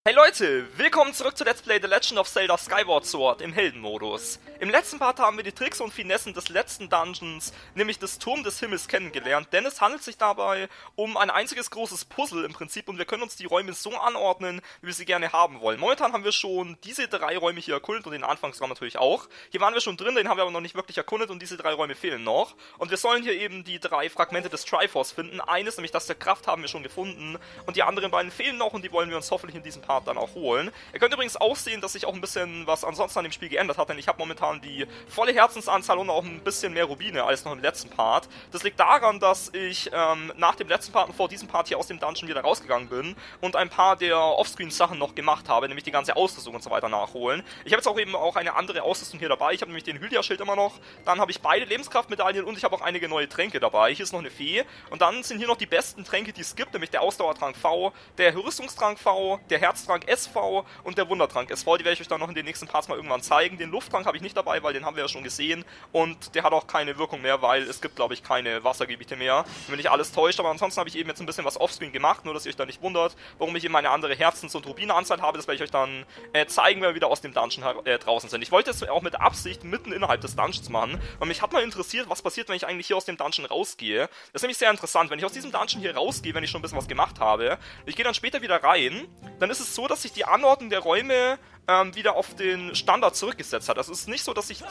Hey Leute, willkommen zurück zu Let's Play The Legend of Zelda Skyward Sword im Heldenmodus. Im letzten Part haben wir die Tricks und Finessen des letzten Dungeons, nämlich des Turm des Himmels, kennengelernt, denn es handelt sich dabei um ein einziges großes Puzzle im Prinzip und wir können uns die Räume so anordnen, wie wir sie gerne haben wollen. Momentan haben wir schon diese 3 Räume hier erkundet und den Anfangsraum natürlich auch. Hier waren wir schon drin, den haben wir aber noch nicht wirklich erkundet und diese 3 Räume fehlen noch. Und wir sollen hier eben die 3 Fragmente des Triforce finden. Eines, nämlich das der Kraft, haben wir schon gefunden und die anderen beiden fehlen noch und die wollen wir uns hoffentlich in diesem Part dann auch holen. Ihr könnt übrigens auch sehen, dass sich auch ein bisschen was ansonsten an dem Spiel geändert hat, denn ich habe momentan die volle Herzensanzahl und auch ein bisschen mehr Rubine als noch im letzten Part. Das liegt daran, dass ich nach dem letzten Part und vor diesem Part hier aus dem Dungeon wieder rausgegangen bin und ein paar der Offscreen-Sachen noch gemacht habe, nämlich die ganze Ausrüstung und so weiter nachholen. Ich habe jetzt auch eben auch eine andere Ausrüstung hier dabei. Ich habe nämlich den Hylia-Schild immer noch, dann habe ich beide Lebenskraftmedaillen und ich habe auch einige neue Tränke dabei. Hier ist noch eine Fee und dann sind hier noch die besten Tränke, die es gibt, nämlich der Ausdauertrank V, der Rüstungstrank V, der Herztrank SV und der Wundertrank SV, die werde ich euch dann noch in den nächsten Parts mal irgendwann zeigen. Den Lufttrank habe ich nicht dabei, weil den haben wir ja schon gesehen und der hat auch keine Wirkung mehr, weil es gibt, glaube ich, keine Wassergebiete mehr, wenn mich alles täuscht, aber ansonsten habe ich eben jetzt ein bisschen was offscreen gemacht, nur dass ihr euch da nicht wundert, warum ich eben eine andere Herzens- und Rubineanzahl habe, das werde ich euch dann zeigen, wenn wir wieder aus dem Dungeon draußen sind. Ich wollte es auch mit Absicht mitten innerhalb des Dungeons machen, weil mich hat mal interessiert, was passiert, wenn ich eigentlich hier aus dem Dungeon rausgehe. Das ist nämlich sehr interessant, wenn ich aus diesem Dungeon hier rausgehe, wenn ich schon ein bisschen was gemacht habe, ich gehe dann später wieder rein, dann ist es so, dass sich die Anordnung der Räume wieder auf den Standard zurückgesetzt hat. Also es ist nicht so, dass sich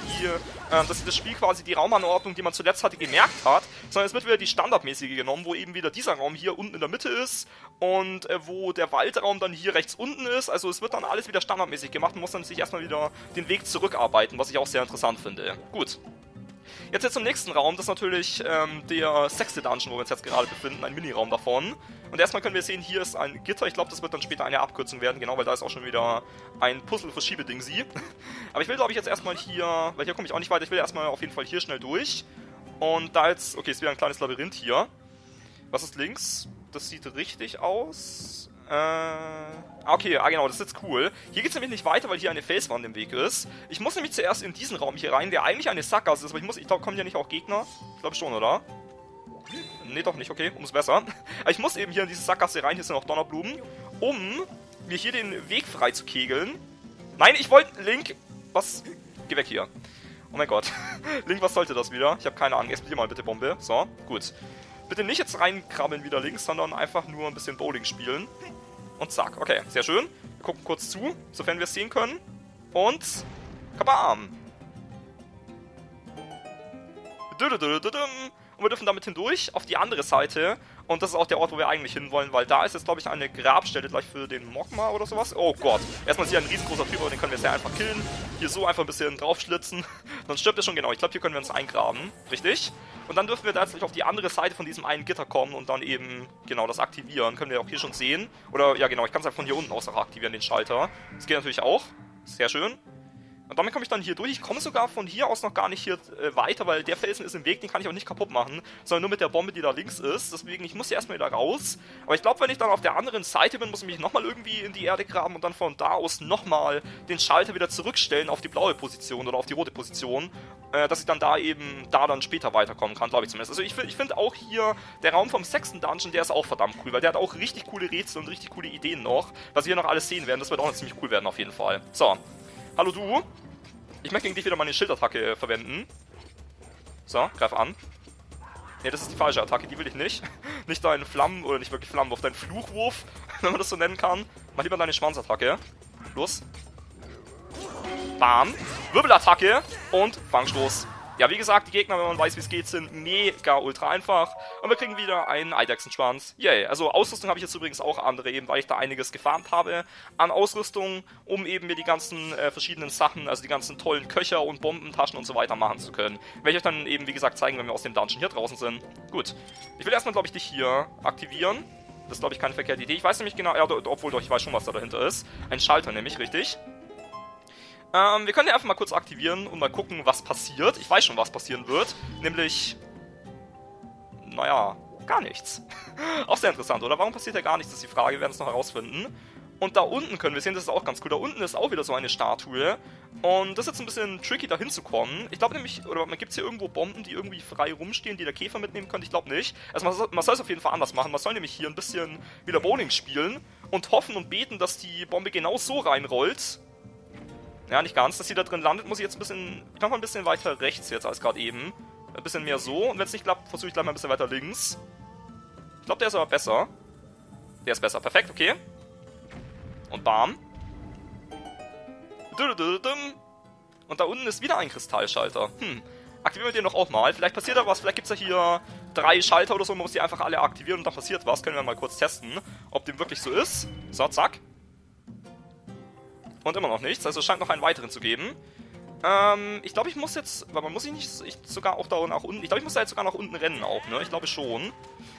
das Spiel quasi die Raumanordnung, die man zuletzt hatte, gemerkt hat, sondern es wird wieder die standardmäßige genommen, wo eben wieder dieser Raum hier unten in der Mitte ist und wo der Waldraum dann hier rechts unten ist. Also es wird dann alles wieder standardmäßig gemacht. Man muss dann sich erstmal wieder den Weg zurückarbeiten, was ich auch sehr interessant finde. Gut. Jetzt zum nächsten Raum, das ist natürlich der 6. Dungeon, wo wir uns jetzt gerade befinden, ein Miniraum davon. Und erstmal können wir sehen, hier ist ein Gitter, ich glaube, das wird dann später eine Abkürzung werden, genau, weil da ist auch schon wieder ein Puzzle-Verschiebeding-Sie. Aber ich will, glaube ich, jetzt erstmal hier, weil hier komme ich auch nicht weiter, ich will erstmal auf jeden Fall hier schnell durch. Und da jetzt, okay, ist wieder ein kleines Labyrinth hier. Was ist links? Das sieht richtig aus. Okay, genau, das ist jetzt cool. Hier geht es nämlich nicht weiter, weil hier eine Felswand im Weg ist. Ich muss nämlich zuerst in diesen Raum hier rein, der eigentlich eine Sackgasse ist, aber ich glaube, kommen hier nicht auch Gegner? Ich glaube schon, oder? Nee, doch nicht, okay, umso besser. Aber ich muss eben hier in diese Sackgasse rein, hier sind noch Donnerblumen, um mir hier den Weg frei zu kegeln. Nein, ich wollte, Link, was? Geh weg hier. Oh mein Gott. Link, was sollte das wieder? Ich habe keine Ahnung, explodier mal bitte, Bombe. So, gut. Bitte nicht jetzt reinkrabbeln wieder links, sondern einfach nur ein bisschen Bowling spielen. Und zack, okay, sehr schön. Wir gucken kurz zu, sofern wir es sehen können. Und kabam! Und wir dürfen damit hindurch auf die andere Seite. Und das ist auch der Ort, wo wir eigentlich hinwollen, weil da ist jetzt, glaube ich, eine Grabstelle gleich für den Mogma oder sowas. Oh Gott. Erstmal ist hier ein riesengroßer Typ, aber den können wir sehr einfach killen. Hier so einfach ein bisschen draufschlitzen. Dann stirbt er schon, genau. Ich glaube, hier können wir uns eingraben. Richtig? Und dann dürfen wir da jetzt auf die andere Seite von diesem einen Gitter kommen und dann eben, genau, das aktivieren. Können wir auch hier schon sehen. Oder, ja genau, ich kann es halt von hier unten aus auch aktivieren, den Schalter. Das geht natürlich auch. Sehr schön. Und damit komme ich dann hier durch. Ich komme sogar von hier aus noch gar nicht hier weiter, weil der Felsen ist im Weg, den kann ich auch nicht kaputt machen, sondern nur mit der Bombe, die da links ist. Deswegen, ich muss hier erstmal wieder raus. Aber ich glaube, wenn ich dann auf der anderen Seite bin, muss ich mich nochmal irgendwie in die Erde graben und dann von da aus nochmal den Schalter wieder zurückstellen auf die blaue Position oder auf die rote Position, dass ich dann dann später weiterkommen kann, glaube ich zumindest. Also ich finde auch hier, der Raum vom 6. Dungeon, der ist auch verdammt cool, weil der hat auch richtig coole Rätsel und richtig coole Ideen noch, was wir hier noch alles sehen werden. Das wird auch noch ziemlich cool werden auf jeden Fall. So. Hallo du. Ich möchte gegen dich wieder meine Schildattacke verwenden. So, greif an. Ne, das ist die falsche Attacke, die will ich nicht. Nicht deinen Flammen, oder nicht wirklich Flammenwurf, deinen Fluchwurf, wenn man das so nennen kann. Mach lieber deine Schwanzattacke. Los. Bam. Wirbelattacke und Fangstoß. Ja, wie gesagt, die Gegner, wenn man weiß, wie es geht, sind mega ultra einfach. Und wir kriegen wieder einen Eidechsenschwanz. Yay. Also Ausrüstung habe ich jetzt übrigens auch andere, eben weil ich da einiges gefarmt habe an Ausrüstung, um eben mir die ganzen verschiedenen Sachen, also die ganzen tollen Köcher und Bombentaschen und so weiter machen zu können. Werde ich euch dann eben, wie gesagt, zeigen, wenn wir aus dem Dungeon hier draußen sind. Gut. Ich will erstmal, glaube ich, dich hier aktivieren. Das ist, glaube ich, keine verkehrte Idee. Ich weiß nämlich genau, ja, obwohl doch, ich weiß schon, was da dahinter ist. Ein Schalter nämlich, richtig? Wir können den einfach mal kurz aktivieren und mal gucken, was passiert. Ich weiß schon, was passieren wird. Nämlich, naja, gar nichts. Auch sehr interessant, oder? Warum passiert ja gar nichts, ist die Frage. Wir werden es noch herausfinden. Und da unten können wir sehen, das ist auch ganz cool. Da unten ist auch wieder so eine Statue. Und das ist jetzt ein bisschen tricky, da hinzukommen. Ich glaube nämlich, oder man gibt es hier irgendwo Bomben, die irgendwie frei rumstehen, die der Käfer mitnehmen könnte. Ich glaube nicht. Also man soll es auf jeden Fall anders machen. Man soll nämlich hier ein bisschen wieder Bowling spielen. und hoffen und beten, dass die Bombe genau so reinrollt. Ja, nicht ganz, dass sie da drin landet, muss ich jetzt ein bisschen, ich mache mal ein bisschen weiter rechts jetzt als gerade eben. Ein bisschen mehr so, und wenn es nicht klappt, versuche ich gleich mal ein bisschen weiter links. Ich glaube, der ist aber besser. Der ist besser, perfekt, okay. Und bam. Und da unten ist wieder ein Kristallschalter. Aktivieren wir den doch auch mal. Vielleicht passiert da was, vielleicht gibt es ja hier 3 Schalter oder so, man muss die einfach alle aktivieren und dann passiert was. Können wir mal kurz testen, ob dem wirklich so ist. So, zack. Und immer noch nichts, also es scheint noch einen weiteren zu geben. Ich glaube, ich muss jetzt, weil man muss ich nicht sogar auch da nach unten, ich glaube, ich muss da jetzt sogar nach unten rennen auch, ne? Ich glaube schon.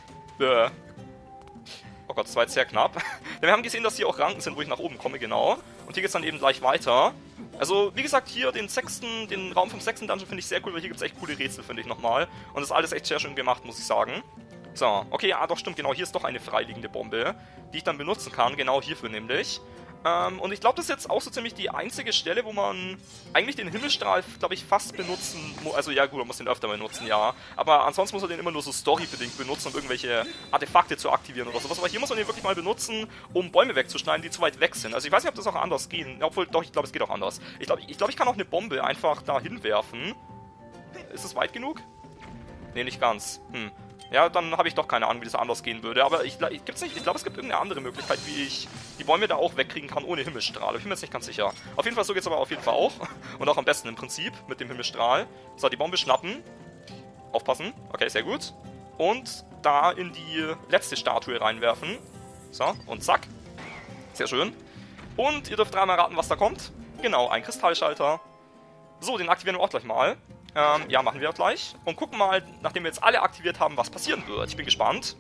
Oh Gott, das war jetzt sehr knapp. Denn wir haben gesehen, dass hier auch Ranken sind, wo ich nach oben komme, genau. Und hier geht es dann eben gleich weiter. Also, wie gesagt, hier den Raum vom 6. Dungeon finde ich sehr cool, weil hier gibt es echt coole Rätsel, finde ich nochmal. Und das ist alles echt sehr schön gemacht, muss ich sagen. So, okay, ja, doch, stimmt, genau, hier ist doch eine freiliegende Bombe, die ich dann benutzen kann, genau hierfür nämlich. Und ich glaube, das ist jetzt auch so ziemlich die einzige Stelle, wo man eigentlich den Himmelstrahl, glaube ich, fast benutzen muss. Also ja gut, man muss den öfter benutzen, ja. Aber ansonsten muss man den immer nur so storybedingt benutzen, um irgendwelche Artefakte zu aktivieren oder sowas. Aber hier muss man den wirklich mal benutzen, um Bäume wegzuschneiden, die zu weit weg sind. Also ich weiß nicht, ob das auch anders geht. Obwohl, doch, ich glaube, es geht auch anders. Ich glaube, ich kann auch eine Bombe einfach da hinwerfen. Ist es weit genug? Nee, nicht ganz. Ja, dann habe ich doch keine Ahnung, wie das anders gehen würde. Aber ich glaube, es gibt irgendeine andere Möglichkeit, wie ich die Bäume da auch wegkriegen kann ohne Himmelstrahl. Ich bin mir jetzt nicht ganz sicher. Auf jeden Fall, so geht es aber auf jeden Fall auch. Und auch am besten im Prinzip mit dem Himmelstrahl. So, die Bombe schnappen. Aufpassen. Okay, sehr gut. Und da in die letzte Statue reinwerfen. So, und zack. Sehr schön. Und ihr dürft dreimal raten, was da kommt. Genau, ein Kristallschalter. So, den aktivieren wir auch gleich mal. Ja, machen wir auch gleich. Und gucken mal, nachdem wir jetzt alle aktiviert haben, was passieren wird. Ich bin gespannt.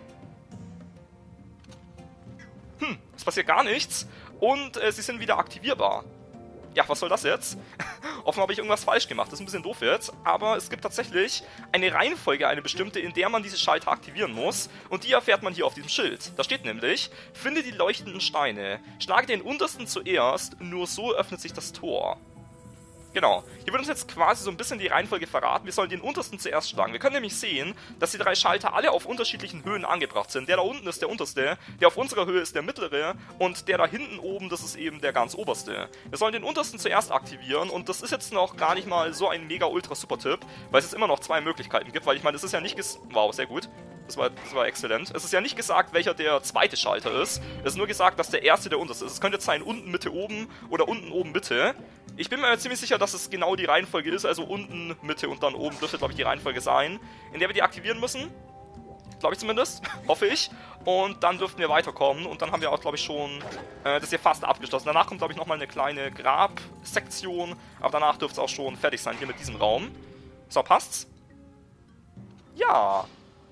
Es passiert gar nichts. Und sie sind wieder aktivierbar. Ja, was soll das jetzt? Offenbar habe ich irgendwas falsch gemacht. Das ist ein bisschen doof jetzt. Aber es gibt tatsächlich eine Reihenfolge, eine bestimmte, in der man diese Schalter aktivieren muss. Und die erfährt man hier auf diesem Schild. Da steht nämlich, finde die leuchtenden Steine. Schlage den untersten zuerst, nur so öffnet sich das Tor. Genau. Hier wird uns jetzt quasi so ein bisschen die Reihenfolge verraten. Wir sollen den untersten zuerst schlagen. Wir können nämlich sehen, dass die 3 Schalter alle auf unterschiedlichen Höhen angebracht sind. Der da unten ist der unterste, der auf unserer Höhe ist der mittlere und der da hinten oben, das ist eben der ganz oberste. Wir sollen den untersten zuerst aktivieren und das ist jetzt noch gar nicht mal so ein mega ultra super Tipp, weil es jetzt immer noch 2 Möglichkeiten gibt, weil ich meine, es ist ja nicht wow, sehr gut. Das war exzellent. Es ist ja nicht gesagt, welcher der zweite Schalter ist. Es ist nur gesagt, dass der erste der unterste ist. Es könnte jetzt sein unten, Mitte, oben oder unten, oben, Mitte. Ich bin mir ziemlich sicher, dass es genau die Reihenfolge ist. Also unten, Mitte und dann oben dürfte, glaube ich, die Reihenfolge sein, in der wir die aktivieren müssen. Glaube ich zumindest. Hoffe ich. Und dann dürften wir weiterkommen. Und dann haben wir auch, glaube ich, schon das hier fast abgeschlossen. Danach kommt, glaube ich, nochmal eine kleine Grabsektion. Aber danach dürfte es auch schon fertig sein hier mit diesem Raum. So, passt's? Ja.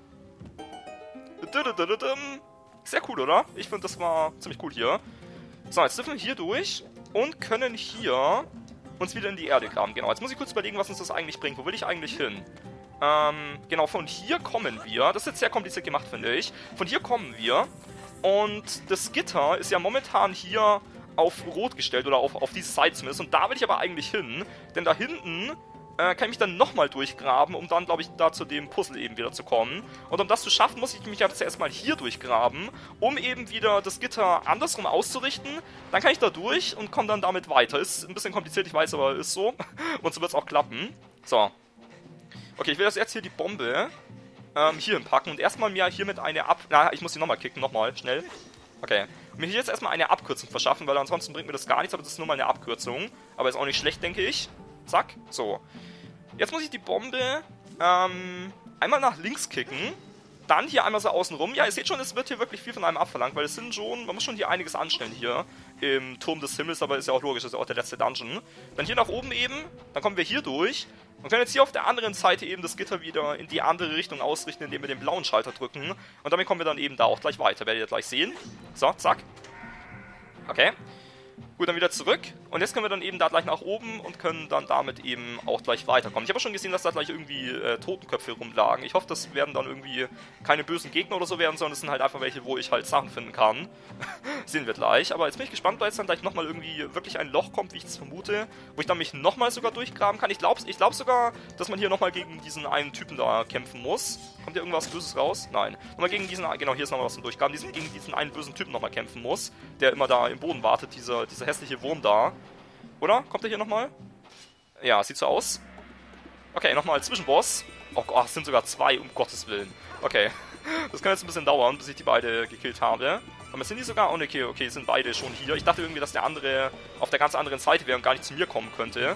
Sehr cool, oder? Ich finde, das war ziemlich cool hier. So, jetzt dürfen wir hier durch und können hier uns wieder in die Erde graben. Genau, jetzt muss ich kurz überlegen, was uns das eigentlich bringt. Wo will ich eigentlich hin? Genau, von hier kommen wir. Das ist jetzt sehr kompliziert gemacht, finde ich. Von hier kommen wir und das Gitter ist ja momentan hier auf Rot gestellt oder auf diese Seite zumindest. Und da will ich aber eigentlich hin, denn da hinten kann ich mich dann nochmal durchgraben, um dann, glaube ich, da zu dem Puzzle eben wieder zu kommen. Und um das zu schaffen, muss ich mich jetzt erstmal hier durchgraben, um eben wieder das Gitter andersrum auszurichten. Dann kann ich da durch und komme dann damit weiter. Ist ein bisschen kompliziert, ich weiß, aber ist so. Und so wird es auch klappen. So. Okay, ich will jetzt hier die Bombe hier hinpacken und erstmal mir hiermit eine ich muss die nochmal kicken, nochmal, schnell. Okay. Und mir hier jetzt erstmal eine Abkürzung verschaffen, weil ansonsten bringt mir das gar nichts, aber das ist nur mal eine Abkürzung. Aber ist auch nicht schlecht, denke ich. Zack, so. Jetzt muss ich die Bombe einmal nach links kicken, dann hier einmal so außen rum. Ja, ihr seht schon, es wird hier wirklich viel von einem abverlangt, weil es sind schon, man muss schon hier einiges anstellen hier im Turm des Himmels, aber ist ja auch logisch, das ist ja auch der letzte Dungeon. Dann hier nach oben eben, dann kommen wir hier durch und können jetzt hier auf der anderen Seite eben das Gitter wieder in die andere Richtung ausrichten, indem wir den blauen Schalter drücken und damit kommen wir dann eben da auch gleich weiter, werdet ihr gleich sehen. So, zack. Okay. Gut, dann wieder zurück. Und jetzt können wir dann eben da gleich nach oben und können dann damit eben auch gleich weiterkommen. Ich habe schon gesehen, dass da gleich irgendwie Totenköpfe rumlagen. Ich hoffe, das werden dann irgendwie keine bösen Gegner oder so werden, sondern es sind halt einfach welche, wo ich halt Sachen finden kann. Sehen wir gleich. Aber jetzt bin ich gespannt, weil jetzt dann gleich nochmal irgendwie wirklich ein Loch kommt, wie ich das vermute, wo ich dann mich nochmal sogar durchgraben kann. Ich glaub sogar, dass man hier nochmal gegen diesen einen Typen da kämpfen muss. Kommt hier irgendwas Böses raus? Nein. Nochmal gegen diesen, genau, hier ist nochmal was zum Durchgraben, gegen diesen einen bösen Typen nochmal kämpfen muss, der immer da im Boden wartet, dieser hässliche Wurm da. Oder? Kommt der hier nochmal? Ja, sieht so aus. Okay, nochmal Zwischenboss. Oh Gott, es sind sogar 2, um Gottes Willen. Okay. Das kann jetzt ein bisschen dauern, bis ich die beide gekillt habe. Aber sind die sogar? Oh, okay, sind beide schon hier. Ich dachte irgendwie, dass der andere auf der ganz anderen Seite wäre und gar nicht zu mir kommen könnte.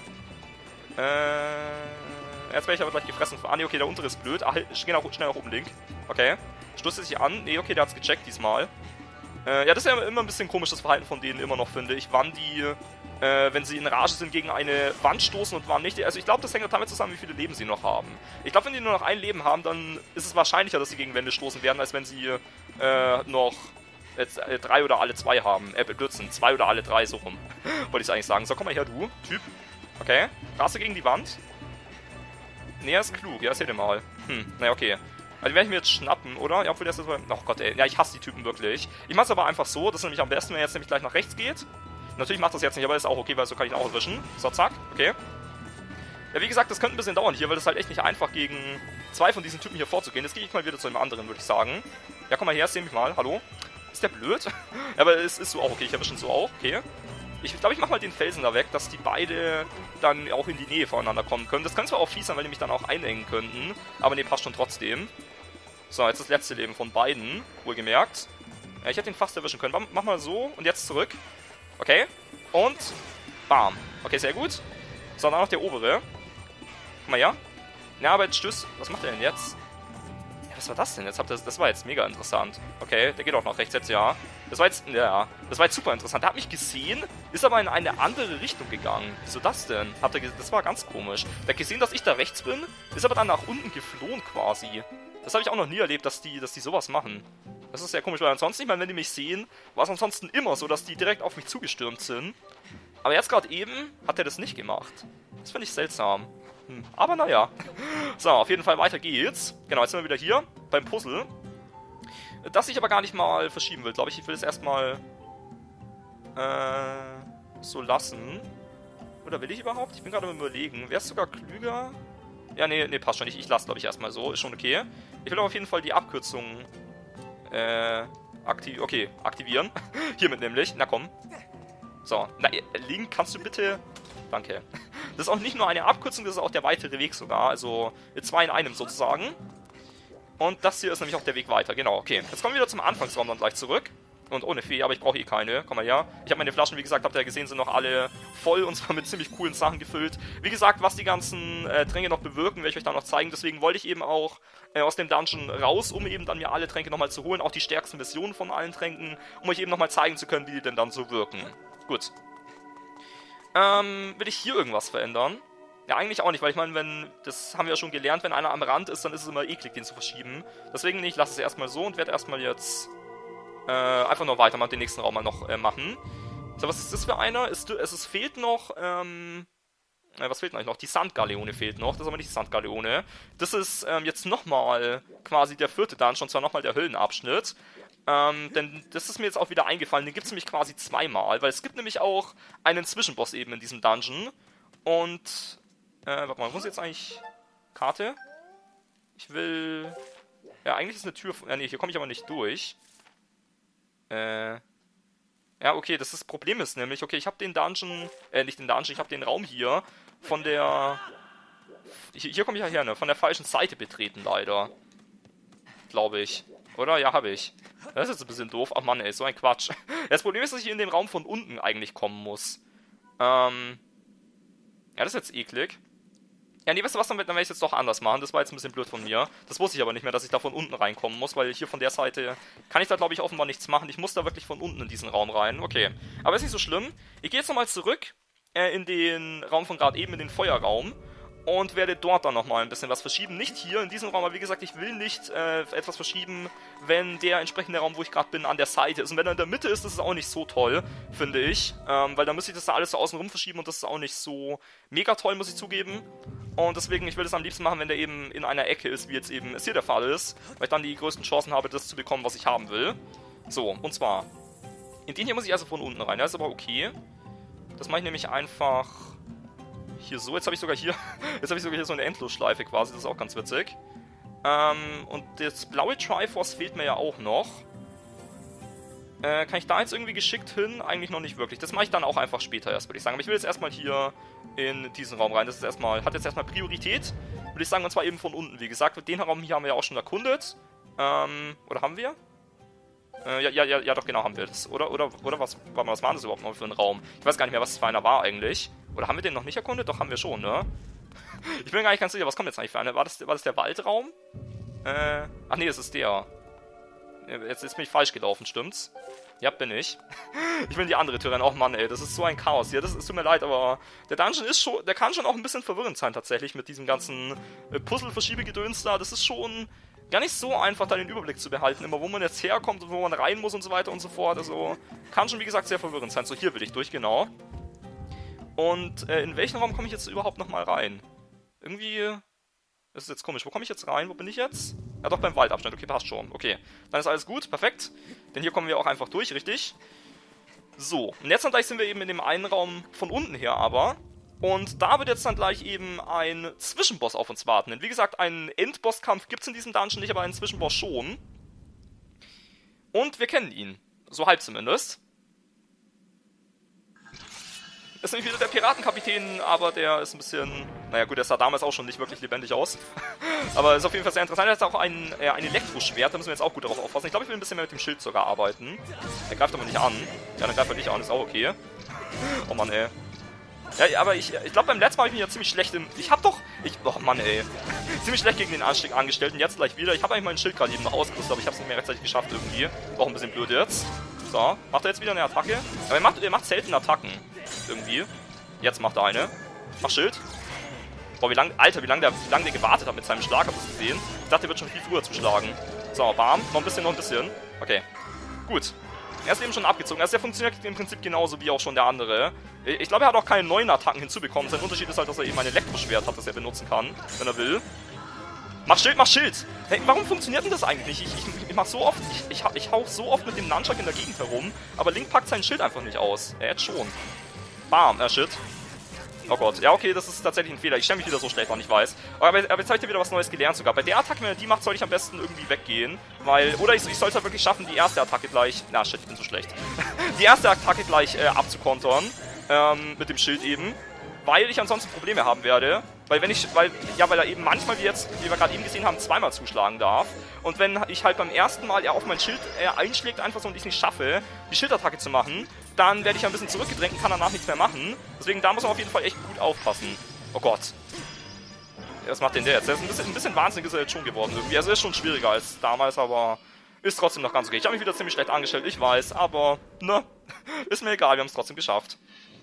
Jetzt werde ich aber gleich gefressen. Ah, nee, okay, der untere ist blöd. Ach, geh schnell nach oben, Link. Okay. Stoßt er sich an? Nee, okay, der hat's gecheckt diesmal. Ja, das ist ja immer ein bisschen komisch, das Verhalten von denen immer noch, finde ich. Wann die, wenn sie in Rage sind, gegen eine Wand stoßen und wann nicht. Also ich glaube, das hängt damit zusammen, wie viele Leben sie noch haben. Ich glaube, wenn die nur noch ein Leben haben, dann ist es wahrscheinlicher, dass sie gegen Wände stoßen werden, als wenn sie noch jetzt 3 oder alle 2 haben. Blödsinn, 2 oder alle 3, so rum. Wollte ich eigentlich sagen. So, komm mal her, du, Typ. Okay, raste gegen die Wand. Nee, er ist klug, ja, seht ihr mal. Naja, okay. Also die werde ich mir jetzt schnappen, oder? Ja, obwohl das ist... Oh Gott, ey. Ja, ich hasse die Typen wirklich. Ich mache es aber einfach so, das ist nämlich am besten, wenn er jetzt nämlich gleich nach rechts geht. Natürlich macht das jetzt nicht, aber ist auch okay, weil so kann ich ihn auch erwischen. So, zack, okay. Ja, wie gesagt, das könnte ein bisschen dauern hier, weil das halt echt nicht einfach gegen 2 von diesen Typen hier vorzugehen. Jetzt gehe ich mal wieder zu einem anderen, würde ich sagen. Ja, komm mal her, seh mich mal. Hallo? Ist der blöd? Ja, aber es ist so auch okay. Ich erwische ihn so auch, okay. Ich glaube, ich mache mal den Felsen da weg, dass die beide dann auch in die Nähe voneinander kommen können. Das kann zwar auch fies sein, weil die mich dann auch einengen könnten. Aber nee, passt schon trotzdem. So, jetzt das letzte Leben von beiden, wohlgemerkt. Ja, ich hätte ihn fast erwischen können. Mach mal so und jetzt zurück. Okay. Und bam. Okay, sehr gut. So, dann noch der obere. Guck mal, ja. Ja, aber jetzt stößt... Was macht er denn jetzt? Ja, was war das denn? Das war jetzt mega interessant. Okay, der geht auch nach rechts jetzt, ja. Das war jetzt... Ja, das war jetzt super interessant. Der hat mich gesehen, ist aber in eine andere Richtung gegangen. Wieso das denn? Das war ganz komisch. Der hat gesehen, dass ich da rechts bin, ist aber dann nach unten geflohen quasi. Das habe ich auch noch nie erlebt, dass die sowas machen. Das ist sehr komisch, weil ansonsten, ich meine, wenn die mich sehen, war es ansonsten immer so, dass die direkt auf mich zugestürmt sind. Aber jetzt gerade eben hat er das nicht gemacht. Das finde ich seltsam. Aber naja. So, auf jeden Fall weiter geht's. Genau, jetzt sind wir wieder hier beim Puzzle. Das ich aber gar nicht mal verschieben will, glaube ich. Ich will es erstmal so lassen. Oder will ich überhaupt? Ich bin gerade am Überlegen. Wäre es sogar klüger? Ja, nee, passt schon nicht. Ich lasse, glaube ich, erstmal so. Ist schon okay. Ich will aber auf jeden Fall die Abkürzung aktivieren. Hiermit nämlich. Na komm. So. Na, Link, kannst du bitte... Danke. Das ist auch nicht nur eine Abkürzung, das ist auch der weitere Weg sogar. Also 2 in einem sozusagen. Und das hier ist nämlich auch der Weg weiter. Genau, okay. Jetzt kommen wir wieder zum Anfangsraum dann gleich zurück. Und ohne Fee, aber ich brauche eh keine. Komm mal her. Ich habe meine Flaschen, wie gesagt, habt ihr ja gesehen, sind noch alle voll und zwar mit ziemlich coolen Sachen gefüllt. Wie gesagt, was die ganzen Tränke noch bewirken, werde ich euch dann noch zeigen. Deswegen wollte ich eben auch aus dem Dungeon raus, um eben dann mir alle Tränke nochmal zu holen. Auch die stärksten Versionen von allen Tränken, um euch eben nochmal zeigen zu können, wie die denn dann so wirken. Gut. Will ich hier irgendwas verändern? Ja, eigentlich auch nicht, weil ich meine, das haben wir ja schon gelernt, wenn einer am Rand ist, dann ist es immer eklig, den zu verschieben. Deswegen nicht, ich lasse es erstmal so und werde erstmal jetzt einfach nur weitermachen, den nächsten Raum mal noch machen. So, was ist das für einer? Es fehlt noch, was fehlt eigentlich noch? Die Sandgaleone fehlt noch, das ist aber nicht die Sandgaleone. Das ist jetzt nochmal quasi der 4. Dungeon, zwar nochmal der Höllenabschnitt. Denn das ist mir jetzt auch wieder eingefallen, den gibt es nämlich quasi 2-mal, weil es gibt nämlich auch einen Zwischenboss eben in diesem Dungeon. Und, warte mal, wo ist jetzt eigentlich Karte? Ich will, ja, eigentlich ist eine Tür, nee, hier komme ich aber nicht durch. Ja, okay, das Problem ist nämlich, okay, ich habe den Dungeon, nicht den Dungeon, ich habe den Raum hier von der, hier komme ich ja her, ne, von der falschen Seite betreten leider. Glaube ich. Oder? Ja, habe ich. Das ist jetzt ein bisschen doof. Ach Mann, ey, so ein Quatsch. Das Problem ist, dass ich in den Raum von unten eigentlich kommen muss. Ja, das ist jetzt eklig. Ja, nee, weißt du was, dann werde ich es jetzt doch anders machen. Das war jetzt ein bisschen blöd von mir. Das wusste ich aber nicht mehr, dass ich da von unten reinkommen muss, weil hier von der Seite kann ich da, glaube ich, offenbar nichts machen. Ich muss da wirklich von unten in diesen Raum rein. Okay. Aber ist nicht so schlimm. Ich gehe jetzt nochmal zurück in den Raum von gerade eben, in den Feuerraum. und werde dort dann nochmal ein bisschen was verschieben. Nicht hier in diesem Raum, aber wie gesagt, ich will nicht etwas verschieben, wenn der entsprechende Raum, wo ich gerade bin, an der Seite ist. Und wenn er in der Mitte ist, das ist auch nicht so toll, finde ich. Weil dann müsste ich das da alles so außen rum verschieben und das ist auch nicht so mega toll, muss ich zugeben. Und deswegen, ich will das am liebsten machen, wenn der eben in einer Ecke ist, wie jetzt eben es hier der Fall ist. Weil ich dann die größten Chancen habe, das zu bekommen, was ich haben will. So, und zwar, in den hier muss ich also von unten rein. Das ist aber okay. Das mache ich nämlich einfach hier so. Jetzt habe ich sogar hier so eine Endlosschleife quasi. Das ist auch ganz witzig. Und das blaue Triforce fehlt mir ja auch noch. Kann ich da jetzt irgendwie geschickt hin? Eigentlich noch nicht wirklich. Das mache ich dann auch einfach später erst, würde ich sagen. Aber ich will jetzt erstmal hier in diesen Raum rein. Das ist hat jetzt erstmal Priorität. Würde ich sagen, und zwar eben von unten. Wie gesagt, den Raum hier haben wir ja auch schon erkundet. Oder haben wir? Ja, doch, genau, haben wir das. Oder was war das überhaupt noch für ein Raum? Ich weiß gar nicht mehr, was das für einer war eigentlich. Oder haben wir den noch nicht erkundet? Doch, haben wir schon, ne? Ich bin gar nicht ganz sicher, was kommt jetzt eigentlich für eine? War das der Waldraum? Ach nee, das ist der. Jetzt bin ich falsch gelaufen, stimmt's? Ja, bin ich. Ich bin die andere Tür rein. Och Mann, ey, das ist so ein Chaos hier. Es tut mir leid, aber der Dungeon ist schon, der kann schon auch ein bisschen verwirrend sein tatsächlich mit diesem ganzen Puzzle-Verschiebegedöns da. Das ist schon gar nicht so einfach, da den Überblick zu behalten, immer wo man jetzt herkommt und wo man rein muss und so weiter und so fort. Also kann schon, wie gesagt, sehr verwirrend sein. So, hier will ich durch, genau. Und in welchen Raum komme ich jetzt überhaupt nochmal rein? Irgendwie, das ist jetzt komisch. Wo komme ich jetzt rein? Wo bin ich jetzt? Ja, doch, beim Waldabschnitt. Okay, passt schon. Okay, dann ist alles gut, perfekt. Denn hier kommen wir auch einfach durch, richtig? So, und jetzt dann gleich sind wir eben in dem einen Raum von unten her aber. Und da wird jetzt dann gleich eben ein Zwischenboss auf uns warten. Denn wie gesagt, einen Endbosskampf gibt es in diesem Dungeon nicht, aber einen Zwischenboss schon. Und wir kennen ihn. So halb zumindest. Ist nämlich wieder der Piratenkapitän, aber der ist ein bisschen... Naja gut, der sah damals auch schon nicht wirklich lebendig aus. Aber ist auf jeden Fall sehr interessant. Er hat auch ein Elektroschwert, da müssen wir jetzt auch gut darauf aufpassen. Ich glaube, ich will ein bisschen mehr mit dem Schild sogar arbeiten. Er greift aber nicht an. Ja, dann greift er nicht an, ist auch okay. Oh Mann, ey. Ja, aber ich glaube, beim letzten Mal habe ich mich ja ziemlich schlecht oh Mann, ey. Ziemlich schlecht gegen den Anstieg angestellt und jetzt gleich wieder. Ich habe eigentlich mein Schild gerade eben noch ausgerüstet, aber ich habe es nicht mehr rechtzeitig geschafft irgendwie. War auch ein bisschen blöd jetzt. So, macht er jetzt wieder eine Attacke? Aber er macht selten Attacken. Irgendwie. Jetzt macht er eine. Mach Schild. Boah, wie lange der gewartet hat mit seinem Schlag, habt ihr das gesehen? Ich dachte, er wird schon viel früher zuschlagen. So, bam. Noch ein bisschen. Okay. Gut. Er ist eben schon abgezogen. Also der funktioniert im Prinzip genauso wie auch schon der andere. Ich glaube, er hat auch keine neuen Attacken hinzubekommen. Sein Unterschied ist halt, dass er eben ein Elektroschwert hat, das er benutzen kann, wenn er will. Mach Schild, mach Schild! Hey, warum funktioniert denn das eigentlich nicht? Ich mach so oft, ich hau so oft mit dem Nunchuck in der Gegend herum, aber Link packt sein Schild einfach nicht aus. Er jetzt schon. Bam, Shit. Oh Gott, ja okay, das ist tatsächlich ein Fehler. Ich stelle mich wieder so schlecht an, ich weiß. Aber jetzt habe ich wieder was Neues gelernt sogar. Bei der Attacke, wenn er die macht, sollte ich am besten irgendwie weggehen. Oder ich sollte es halt wirklich schaffen, die erste Attacke gleich... Na shit, ich bin so schlecht. Die erste Attacke gleich abzukontern. Mit dem Schild eben. Weil ich ansonsten Probleme haben werde. Weil er eben manchmal, wie wir gerade eben gesehen haben, zweimal zuschlagen darf. Und wenn ich halt beim ersten Mal auf mein Schild einschlägt einfach so und ich es nicht schaffe, die Schildattacke zu machen, dann werde ich ein bisschen zurückgedrängt und kann danach nichts mehr machen. Deswegen da muss man auf jeden Fall echt gut aufpassen. Oh Gott. Was macht denn der jetzt? Der ist ein bisschen wahnsinnig ist er jetzt schon geworden irgendwie. Also er ist schon schwieriger als damals, aber ist trotzdem noch ganz okay. Ich habe mich wieder ziemlich schlecht angestellt, ich weiß, aber ne, ist mir egal, wir haben es trotzdem geschafft.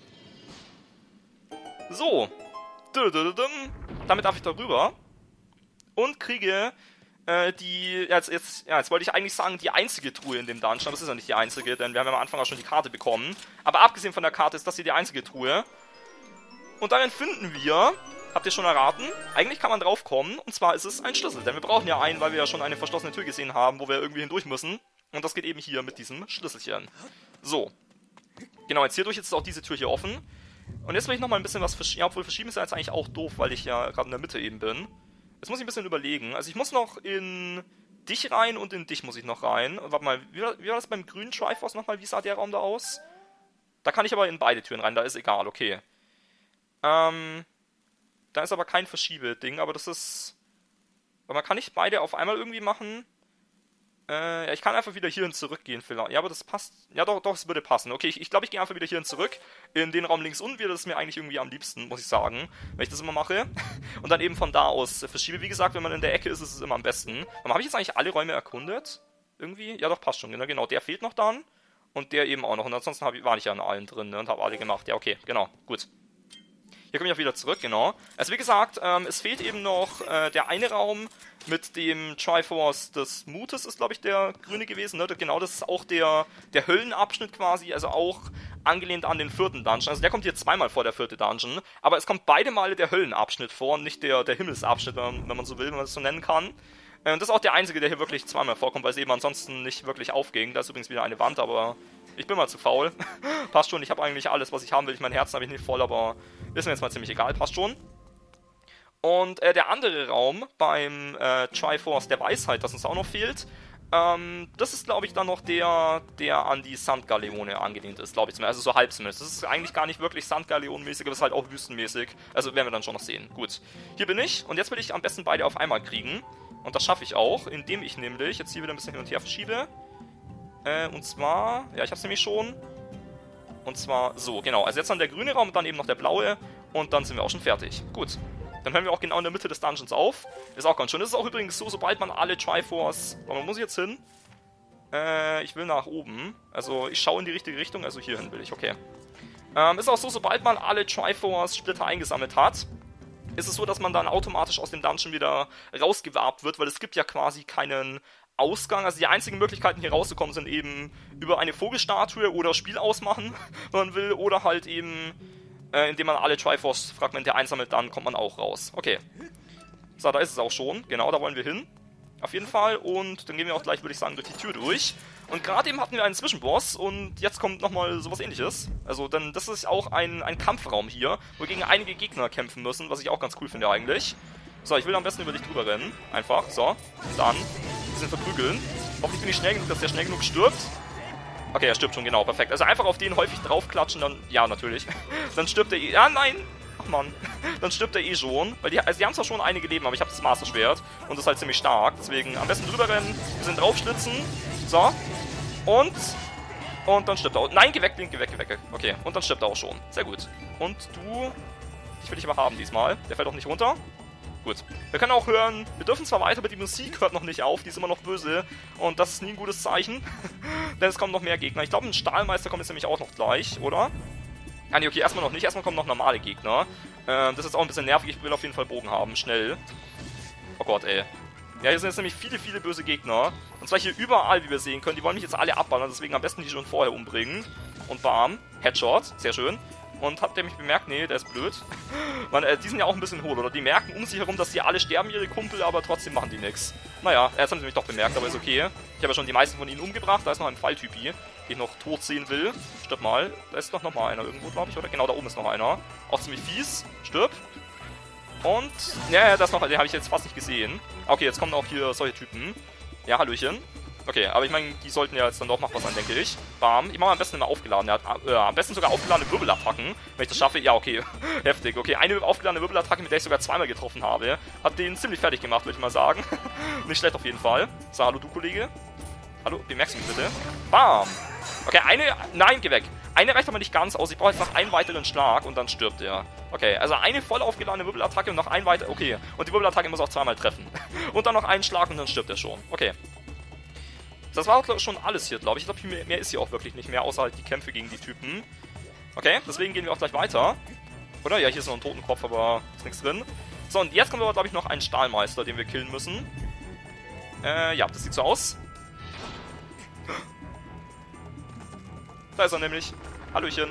So. Damit darf ich darüber. Und kriege jetzt wollte ich eigentlich sagen, die einzige Truhe in dem Dungeon, aber das ist ja nicht die einzige, denn wir haben ja am Anfang auch schon die Karte bekommen. Aber abgesehen von der Karte ist das hier die einzige Truhe. Und darin finden wir, habt ihr schon erraten, eigentlich kann man drauf kommen, und zwar ist es ein Schlüssel. Denn wir brauchen ja einen, weil wir ja schon eine verschlossene Tür gesehen haben, wo wir irgendwie hindurch müssen. Und das geht eben hier mit diesem Schlüsselchen. So. Genau, jetzt hierdurch ist auch diese Tür hier offen. Und jetzt will ich nochmal ein bisschen was verschieben. Ja, obwohl verschieben ist ja jetzt eigentlich auch doof, weil ich ja gerade in der Mitte eben bin. Jetzt muss ich ein bisschen überlegen. Also ich muss noch in dich rein und in dich muss ich noch rein. Warte mal, wie war das beim grünen Triforce nochmal? Wie sah der Raum da aus? Da kann ich aber in beide Türen rein, da ist egal, okay. Da ist aber kein Verschiebeding, aber das ist... Aber man kann nicht beide auf einmal irgendwie machen. Ja, ich kann einfach wieder hierhin zurückgehen vielleicht. Ja, aber das passt. Ja, doch, es würde passen. Okay, ich glaube, ich gehe einfach wieder hierhin zurück. In den Raum links unten wieder. Das ist mir eigentlich irgendwie am liebsten, muss ich sagen. Wenn ich das immer mache. Und dann eben von da aus verschiebe. Wie gesagt, wenn man in der Ecke ist, ist es immer am besten. Aber habe ich jetzt eigentlich alle Räume erkundet? Irgendwie? Ja, doch, passt schon. Genau, der fehlt noch dann. Und der eben auch noch. Und ansonsten war ich ja in allen drin, ne, und habe alle gemacht. Ja, okay, genau, gut. Hier komme ich auch wieder zurück, genau. Also wie gesagt, es fehlt eben noch der eine Raum mit dem Triforce des Mutes, ist glaube ich der grüne gewesen, ne? Genau, das ist auch der Höllenabschnitt quasi, also auch angelehnt an den 4. Dungeon. Also der kommt hier zweimal vor, der 4. Dungeon, aber es kommt beide Male der Höllenabschnitt vor und nicht der Himmelsabschnitt, wenn man so will, wenn man das so nennen kann. Und das ist auch der einzige, der hier wirklich zweimal vorkommt, weil es eben ansonsten nicht wirklich aufging. Da ist übrigens wieder eine Wand, aber ich bin mal zu faul. Passt schon, ich habe eigentlich alles, was ich haben will. Mein Herz habe ich nicht voll, aber ist mir jetzt mal ziemlich egal. Passt schon. Und der andere Raum beim Triforce der Weisheit, das uns auch noch fehlt, das ist, glaube ich, dann noch der an die Sandgaleone angelehnt ist, glaube ich zumindest. Also so halb zumindest. Das ist eigentlich gar nicht wirklich Sandgaleon-mäßig, aber es ist halt auch wüstenmäßig. Also werden wir dann schon noch sehen. Gut, hier bin ich und jetzt will ich am besten beide auf einmal kriegen. Und das schaffe ich auch, indem ich nämlich jetzt hier wieder ein bisschen hin und her verschiebe. Und zwar, ja, ich habe es nämlich schon. Und zwar so, genau. Also jetzt dann der grüne Raum und dann eben noch der blaue. Und dann sind wir auch schon fertig. Gut. Dann hören wir auch genau in der Mitte des Dungeons auf. Ist auch ganz schön. Das ist auch übrigens so, sobald man alle Triforce... Wo muss ich jetzt hin? Ich will nach oben. Also ich schaue in die richtige Richtung. Also hierhin will ich, okay. Ist auch so, sobald man alle Triforce-Splitter eingesammelt hat, ist es so, dass man dann automatisch aus dem Dungeon wieder rausgewarbt wird, weil es gibt ja quasi keinen Ausgang. Also die einzigen Möglichkeiten hier rauszukommen sind eben über eine Vogelstatue oder Spiel ausmachen, wenn man will, oder halt eben, indem man alle Triforce-Fragmente einsammelt, dann kommt man auch raus. Okay. So, da ist es auch schon. Genau, da wollen wir hin. Auf jeden Fall. Und dann gehen wir auch gleich, würde ich sagen, durch die Tür durch. Und gerade eben hatten wir einen Zwischenboss und jetzt kommt nochmal sowas Ähnliches. Also, denn das ist auch ein Kampfraum hier, wo wir gegen einige Gegner kämpfen müssen, was ich auch ganz cool finde eigentlich. So, ich will am besten über dich drüber rennen. Einfach, so. Dann ein bisschen verprügeln. Hoffentlich bin ich schnell genug, dass der schnell genug stirbt. Okay, er stirbt schon, genau, perfekt. Also einfach auf den häufig draufklatschen, dann... Ja, natürlich. Dann stirbt er... Ja, nein! Ach Mann. Dann stirbt er eh schon. Weil die haben zwar schon einige Leben, aber ich habe das Master Schwert. Und das ist halt ziemlich stark. Deswegen am besten drüber rennen. Wir sind draufschlitzen. So. Und dann stirbt er auch. Nein, geh weg, Link, geh weg, geh weg. Okay, und dann stirbt er auch schon. Sehr gut. Und du... Ich will dich aber haben diesmal. Der fällt auch nicht runter. Gut. Wir können auch hören, wir dürfen zwar weiter, aber die Musik hört noch nicht auf, die ist immer noch böse. Und das ist nie ein gutes Zeichen. Denn es kommen noch mehr Gegner. Ich glaube, ein Stahlmeister kommt jetzt nämlich auch noch gleich, oder? Ah, nee, okay, erstmal noch nicht. Erstmal kommen noch normale Gegner. Das ist auch ein bisschen nervig. Ich will auf jeden Fall Bogen haben. Schnell. Oh Gott, ey. Ja, hier sind jetzt nämlich viele, viele böse Gegner. Und zwar hier überall, wie wir sehen können. Die wollen mich jetzt alle abballern, deswegen am besten die schon vorher umbringen. Und bam. Headshot. Sehr schön. Und habt ihr mich bemerkt? Nee, der ist blöd. Man, die sind ja auch ein bisschen hohl, oder? Die merken um sich herum, dass die alle sterben, ihre Kumpel, aber trotzdem machen die nichts. Naja, jetzt haben sie mich doch bemerkt, aber ist okay. Ich habe ja schon die meisten von ihnen umgebracht. Da ist noch ein Falltypi, den ich noch tot sehen will. Stirb mal. Da ist doch noch mal einer irgendwo, glaube ich, oder? Genau, da oben ist noch einer. Auch ziemlich fies. Stirb. Und, ja, das noch, den habe ich jetzt fast nicht gesehen. Okay, jetzt kommen auch hier solche Typen. Ja, Hallöchen. Okay, aber ich meine, die sollten ja jetzt dann doch machbar sein, denke ich. Bam. Ich mache am besten immer aufgeladene, am besten sogar aufgeladene Wirbelattacken. Wenn ich das schaffe, ja, okay. Heftig. Okay, eine aufgeladene Wirbelattacke, mit der ich sogar zweimal getroffen habe. Hat den ziemlich fertig gemacht, würde ich mal sagen. Nicht schlecht auf jeden Fall. So, hallo du, Kollege. Hallo, bemerkst du mich bitte? Bam. Okay, nein, geh weg. Eine reicht aber nicht ganz aus. Ich brauche jetzt noch einen weiteren Schlag und dann stirbt er. Okay, also eine voll aufgeladene Wirbelattacke und noch ein weiter... Okay, und die Wirbelattacke muss auch zweimal treffen. Und dann noch einen Schlag und dann stirbt er schon. Okay. Das war auch schon alles hier, glaube ich. Ich glaube, mehr ist hier auch wirklich nicht mehr, außer halt die Kämpfe gegen die Typen. Okay, deswegen gehen wir auch gleich weiter. Oder? Ja, hier ist noch ein Totenkopf, aber ist nichts drin. So, und jetzt kommt aber, glaube ich, noch ein Stahlmeister, den wir killen müssen. Ja, das sieht so aus. Da ist er nämlich. Hallöchen.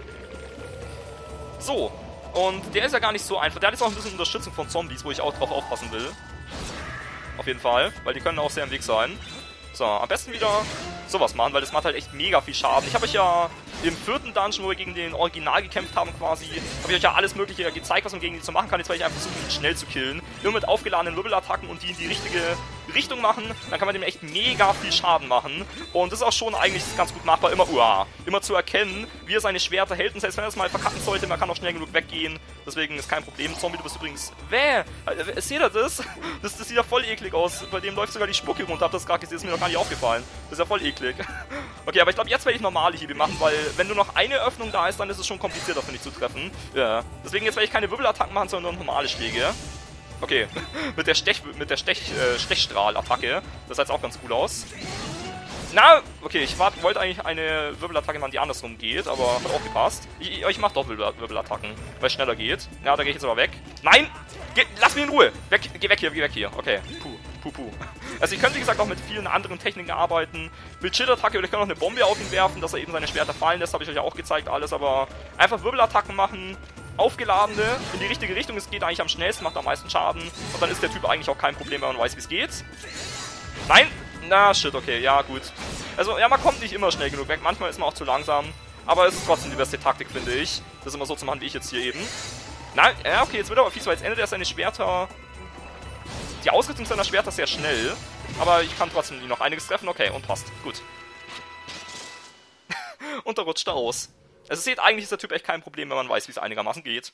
So, und der ist ja gar nicht so einfach. Der hat jetzt auch ein bisschen Unterstützung von Zombies, wo ich auch drauf aufpassen will. Auf jeden Fall, weil die können auch sehr im Weg sein. So, am besten wieder sowas machen, weil das macht halt echt mega viel Schaden. Ich habe euch ja im 4. Dungeon, wo wir gegen den Original gekämpft haben quasi, habe ich euch ja alles mögliche gezeigt, was man gegen die zu machen kann. Jetzt werde ich einfach versuchen, ihn schnell zu killen. Nur mit aufgeladenen Wirbelattacken und die in die richtige Richtung machen, dann kann man dem echt mega viel Schaden machen. Und das ist auch schon eigentlich ganz gut machbar, immer zu erkennen, wie er seine Schwerter hält. Und selbst wenn er es mal verkacken sollte, man kann auch schnell genug weggehen. Deswegen ist kein Problem. Zombie, du bist übrigens... Seht ihr das? Das sieht ja voll eklig aus. Bei dem läuft sogar die Spucke runter. Habt ihr das gerade gesehen? Ist mir noch gar nicht aufgefallen. Das ist ja voll eklig. Okay, aber ich glaube, jetzt werde ich normale Hiebe machen, weil wenn nur noch eine Öffnung da ist, dann ist es schon komplizierter, finde ich, zu treffen. Ja. Deswegen jetzt werde ich keine Wirbelattacken machen, sondern nur normale Schläge. Okay, mit der Stechstrahlattacke. Das sah jetzt auch ganz cool aus. Na, okay, ich wollte eigentlich eine Wirbelattacke machen, die andersrum geht, aber hat auch gepasst. Ich mach doch Wirbelattacken, weil es schneller geht. Ja, da gehe ich jetzt aber weg. Nein! Lass mich in Ruhe! Geh weg hier. Okay, puh. Also ich könnte, wie gesagt, auch mit vielen anderen Techniken arbeiten. Mit Schildattacke oder ich kann noch eine Bombe auf ihn werfen, dass er eben seine Schwerter fallen lässt, habe ich euch ja auch gezeigt, alles. Aber einfach Wirbelattacken machen, aufgeladene, in die richtige Richtung. Es geht eigentlich am schnellsten, macht am meisten Schaden. Und dann ist der Typ eigentlich auch kein Problem, wenn man weiß, wie es geht. Nein! Na, shit, okay, ja, gut. Also, ja, man kommt nicht immer schnell genug weg. Manchmal ist man auch zu langsam. Aber es ist trotzdem die beste Taktik, finde ich. Das immer so zu machen, wie ich jetzt hier eben. Nein, ja, okay, jetzt wird aber fies, weil jetzt endet er seine Schwerter... Die Ausrichtung seiner Schwerter ist sehr schnell. Aber ich kann trotzdem ihn noch einiges treffen. Okay, und passt. Gut. Und da rutscht er aus. Also, seht, eigentlich ist der Typ echt kein Problem, wenn man weiß, wie es einigermaßen geht.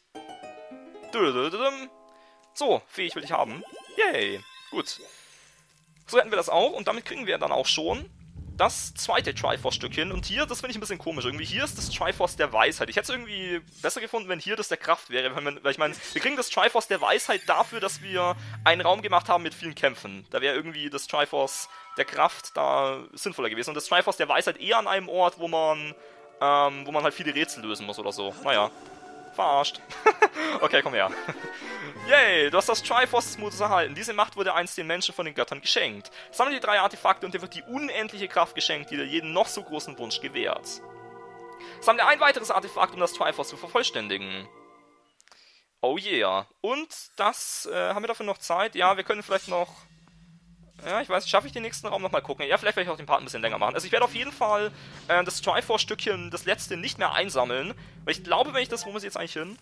So, fähig will ich haben. Yay. Gut. So hätten wir das auch und damit kriegen wir dann auch schon das zweite Triforce-Stück hin. Und hier, das finde ich ein bisschen komisch. Irgendwie hier ist das Triforce der Weisheit. Ich hätte es irgendwie besser gefunden, wenn hier das der Kraft wäre. Weil ich meine, wir kriegen das Triforce der Weisheit dafür, dass wir einen Raum gemacht haben mit vielen Kämpfen. Da wäre irgendwie das Triforce der Kraft da sinnvoller gewesen. Und das Triforce der Weisheit eher an einem Ort, wo man halt viele Rätsel lösen muss oder so. Naja. Verarscht. Okay, komm her. Yay, du hast das Triforce des Mutes erhalten. Diese Macht wurde einst den Menschen von den Göttern geschenkt. Sammle die 3 Artefakte und dir wird die unendliche Kraft geschenkt, die dir jeden noch so großen Wunsch gewährt. Sammle ein weiteres Artefakt, um das Triforce zu vervollständigen. Oh yeah. Und das, haben wir dafür noch Zeit? Ja, wir können vielleicht noch... Ja, ich weiß nicht, schaffe ich den nächsten Raum nochmal gucken? Ja, vielleicht werde ich auch den Part ein bisschen länger machen. Also ich werde auf jeden Fall das Triforce-Stückchen, das letzte, nicht mehr einsammeln. Weil ich glaube, wenn ich das... Wo muss ich jetzt eigentlich hin?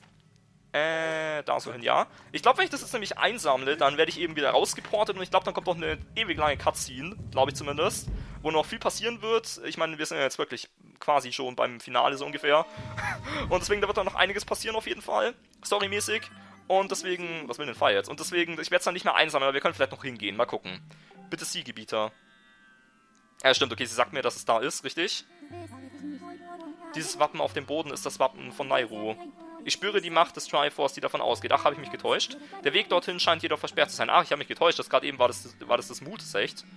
Da so hin, ja. Ich glaube, wenn ich das jetzt nämlich einsammle, dann werde ich eben wieder rausgeportet und ich glaube, dann kommt noch eine ewig lange Cutscene, glaube ich zumindest, wo noch viel passieren wird. Ich meine, wir sind ja jetzt wirklich quasi schon beim Finale so ungefähr. Und deswegen, da wird dann noch einiges passieren auf jeden Fall, storymäßig. Und deswegen, was will denn Fire jetzt? Und deswegen, ich werde es dann nicht mehr einsammeln, aber wir können vielleicht noch hingehen, mal gucken. Bitte Sie, Gebieter. Ja, stimmt, okay, sie sagt mir, dass es da ist, richtig? Dieses Wappen auf dem Boden ist das Wappen von Nayru. Ich spüre die Macht des Triforce, die davon ausgeht. Ach, habe ich mich getäuscht? Der Weg dorthin scheint jedoch versperrt zu sein. Ach, ich habe mich getäuscht. Das gerade eben war das des Mutes, echt?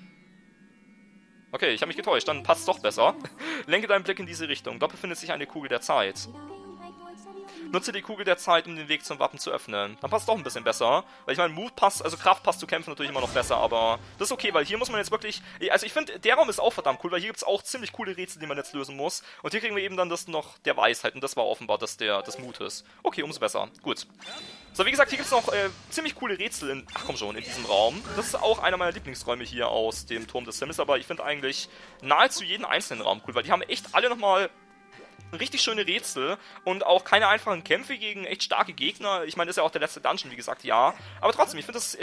Okay, ich habe mich getäuscht. Dann passt es doch besser. Lenke deinen Blick in diese Richtung. Dort befindet sich eine Kugel der Zeit. Nutze die Kugel der Zeit, um den Weg zum Wappen zu öffnen. Dann passt es doch ein bisschen besser. Weil ich meine, Mut passt, also Kraft passt zu Kämpfen natürlich immer noch besser, aber das ist okay, weil hier muss man jetzt wirklich... Also ich finde, der Raum ist auch verdammt cool, weil hier gibt es auch ziemlich coole Rätsel, die man jetzt lösen muss. Und hier kriegen wir eben dann das noch der Weisheit und das war offenbar das des Mutes. Okay, umso besser. Gut. So, wie gesagt, hier gibt es noch ziemlich coole Rätsel in... Ach komm schon, in diesem Raum. Das ist auch einer meiner Lieblingsräume hier aus dem Turm des Himmels, aber ich finde eigentlich nahezu jeden einzelnen Raum cool, weil die haben echt alle nochmal... richtig schöne Rätsel und auch keine einfachen Kämpfe gegen echt starke Gegner. Ich meine, das ist ja auch der letzte Dungeon, wie gesagt, ja. Aber trotzdem, ich finde das,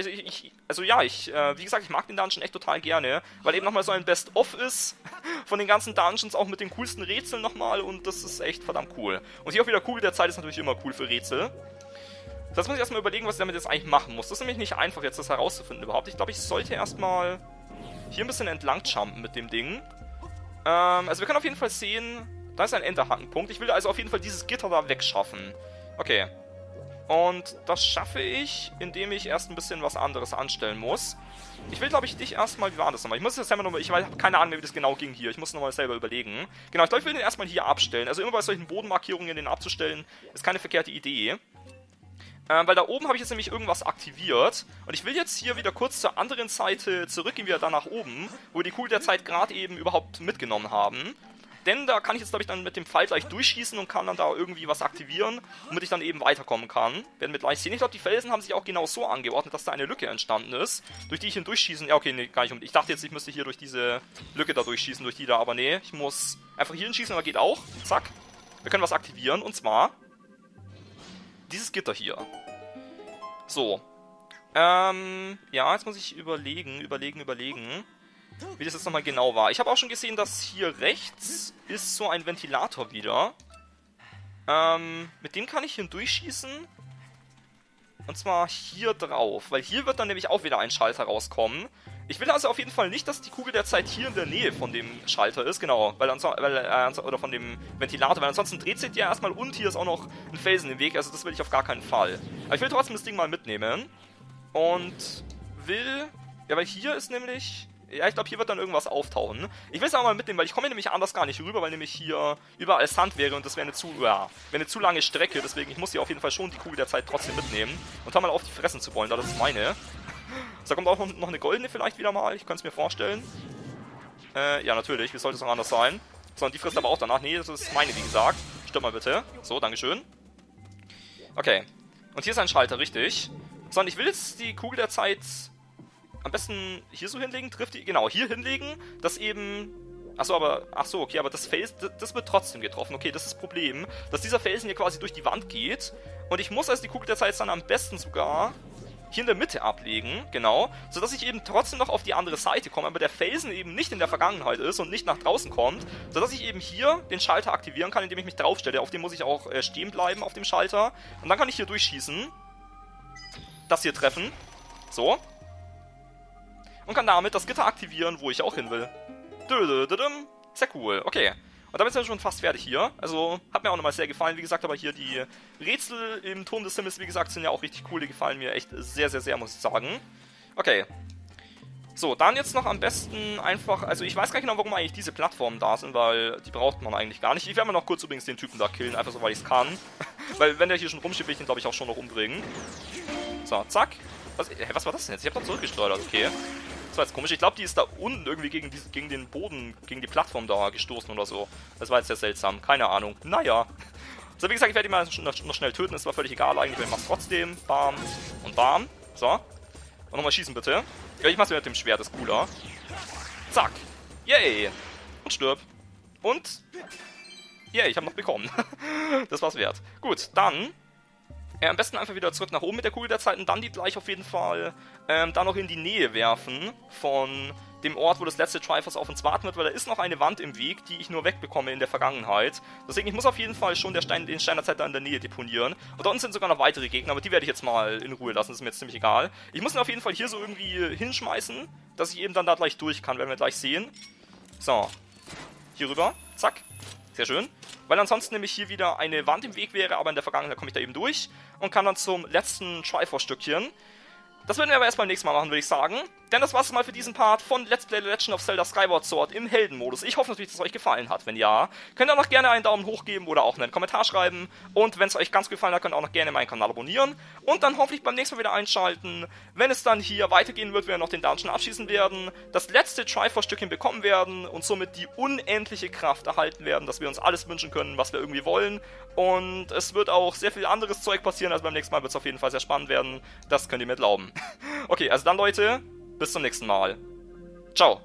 wie gesagt, ich mag den Dungeon echt total gerne, weil eben nochmal so ein Best-of ist von den ganzen Dungeons, auch mit den coolsten Rätseln nochmal und das ist echt verdammt cool. Und hier auch wieder Kugel der Zeit ist natürlich immer cool für Rätsel. Das muss ich erstmal überlegen, was ich damit jetzt eigentlich machen muss. Das ist nämlich nicht einfach, jetzt das herauszufinden überhaupt. Ich glaube, ich sollte erstmal hier ein bisschen entlang jumpen mit dem Ding. Also wir können auf jeden Fall sehen... Da ist ein Enterhackenpunkt. Ich will also auf jeden Fall dieses Gitter da wegschaffen. Okay. Und das schaffe ich, indem ich erst ein bisschen was anderes anstellen muss. Ich will, glaube ich, dich erstmal... Wie war das nochmal? Ich muss das selber nochmal... Ich habe keine Ahnung, wie das genau ging hier. Ich muss nochmal selber überlegen. Genau, ich glaube, ich will den erstmal hier abstellen. Also immer bei solchen Bodenmarkierungen den abzustellen, ist keine verkehrte Idee. Weil da oben habe ich jetzt nämlich irgendwas aktiviert. Und ich will jetzt hier wieder kurz zur anderen Seite zurückgehen, wieder da nach oben, wo wir die Kugel der Zeit gerade eben überhaupt mitgenommen haben. Denn da kann ich jetzt, glaube ich, dann mit dem Pfeil gleich durchschießen und kann dann da irgendwie was aktivieren, womit ich dann eben weiterkommen kann. Werden wir gleich sehen. Ich glaube, die Felsen haben sich auch genau so angeordnet, dass da eine Lücke entstanden ist, durch die ich hindurchschießen... Ja, okay, nee, gar nicht. Ich dachte jetzt, ich müsste hier durch diese Lücke da durchschießen, durch die da, aber nee, ich muss einfach hier hinschießen, aber geht auch. Zack. Wir können was aktivieren, und zwar dieses Gitter hier. So. Ja, jetzt muss ich überlegen, wie das jetzt nochmal genau war. Ich habe auch schon gesehen, dass hier rechts ist so ein Ventilator wieder. Mit dem kann ich hindurchschießen. Und zwar hier drauf. Weil hier wird dann nämlich auch wieder ein Schalter rauskommen. Ich will also auf jeden Fall nicht, dass die Kugel der Zeit hier in der Nähe von dem Schalter ist. Genau, oder von dem Ventilator. Weil ansonsten dreht sich ja erstmal und hier ist auch noch ein Felsen im Weg. Also das will ich auf gar keinen Fall. Aber ich will trotzdem das Ding mal mitnehmen. Und will... Ja, weil hier ist nämlich... Ja, ich glaube, hier wird dann irgendwas auftauchen. Ich will es aber mal mitnehmen, weil ich komme nämlich anders gar nicht rüber, weil nämlich hier überall Sand wäre und das wäre wäre eine zu lange Strecke. Deswegen, ich muss hier auf jeden Fall schon die Kugel der Zeit trotzdem mitnehmen. Und hör mal auf, die fressen zu wollen, da das ist meine. So, da kommt auch noch eine goldene vielleicht wieder mal. Ich kann es mir vorstellen. Ja, natürlich. Wie sollte es auch anders sein? So, und die frisst aber auch danach. Nee, das ist meine, wie gesagt. Stimmt mal bitte. So, dankeschön. Okay. Und hier ist ein Schalter, richtig. So, und ich will jetzt die Kugel der Zeit am besten hier so hinlegen. Trifft die? Genau, hier hinlegen. Das eben... Achso, okay, aber das Felsen, das wird trotzdem getroffen. Okay, das ist das Problem. Dass dieser Felsen hier quasi durch die Wand geht. Und ich muss also die Kugel der Zeit dann am besten sogar... hier in der Mitte ablegen, genau, sodass ich eben trotzdem noch auf die andere Seite komme, aber der Felsen eben nicht in der Vergangenheit ist und nicht nach draußen kommt, sodass ich eben hier den Schalter aktivieren kann, indem ich mich draufstelle. Auf dem muss ich auch stehen bleiben, auf dem Schalter. Und dann kann ich hier durchschießen. Das hier treffen. So. Und kann damit das Gitter aktivieren, wo ich auch hin will. Sehr cool, okay. Und damit sind wir schon fast fertig hier. Also, hat mir auch nochmal sehr gefallen. Wie gesagt, aber hier die Rätsel im Turm des Himmels, wie gesagt, sind ja auch richtig cool. Die gefallen mir echt sehr, sehr, sehr, muss ich sagen. Okay. So, dann jetzt noch am besten einfach... Also, ich weiß gar nicht genau, warum eigentlich diese Plattformen da sind, weil die braucht man eigentlich gar nicht. Ich werde mal noch kurz übrigens den Typen da killen, einfach so, weil ich es kann. Weil, wenn der hier schon rumsteht, will ich den, glaube ich, auch schon noch umbringen. So, zack. Was war das denn jetzt? Ich habe doch zurückgesteuert, okay. Das war jetzt komisch. Ich glaube, die ist da unten irgendwie gegen den Boden, gegen die Plattform da gestoßen oder so. Das war jetzt sehr seltsam. Keine Ahnung. Naja. So, wie gesagt, ich werde ihn mal noch schnell töten. Das war völlig egal eigentlich. Ich mach's trotzdem. Bam und bam. So. Und nochmal schießen, bitte. Ja, ich mach's mit dem Schwert. Das ist cooler. Zack. Yay. Und stirb. Und... Yay, ich habe noch bekommen. Das war's wert. Gut, dann... am besten einfach wieder zurück nach oben mit der Kugel der Zeit und dann die gleich auf jeden Fall da noch in die Nähe werfen von dem Ort, wo das letzte Triforce auf uns warten wird, weil da ist noch eine Wand im Weg, die ich nur wegbekomme in der Vergangenheit. Deswegen, ich muss auf jeden Fall schon den Stein der Zeit da in der Nähe deponieren. Und da unten sind sogar noch weitere Gegner, aber die werde ich jetzt mal in Ruhe lassen, das ist mir jetzt ziemlich egal. Ich muss ihn auf jeden Fall hier so irgendwie hinschmeißen, dass ich eben dann da gleich durch kann, werden wir gleich sehen. So, hier rüber, zack. Sehr schön. Weil ansonsten nämlich hier wieder eine Wand im Weg wäre, aber in der Vergangenheit komme ich da eben durch und kann dann zum letzten Triforce-Stückchen. Das werden wir aber erstmal nächstes Mal machen, würde ich sagen. Denn das war's mal für diesen Part von Let's Play The Legend of Zelda Skyward Sword im Heldenmodus. Ich hoffe natürlich, dass es euch gefallen hat. Wenn ja, könnt ihr auch noch gerne einen Daumen hoch geben oder auch einen Kommentar schreiben. Und wenn es euch ganz gefallen hat, könnt ihr auch noch gerne meinen Kanal abonnieren. Und dann hoffentlich beim nächsten Mal wieder einschalten, wenn es dann hier weitergehen wird, wir noch den Dungeon abschließen werden, das letzte Triforce-Stückchen bekommen werden und somit die unendliche Kraft erhalten werden, dass wir uns alles wünschen können, was wir irgendwie wollen. Und es wird auch sehr viel anderes Zeug passieren, also beim nächsten Mal wird es auf jeden Fall sehr spannend werden. Das könnt ihr mir glauben. Okay, also dann Leute, bis zum nächsten Mal. Ciao.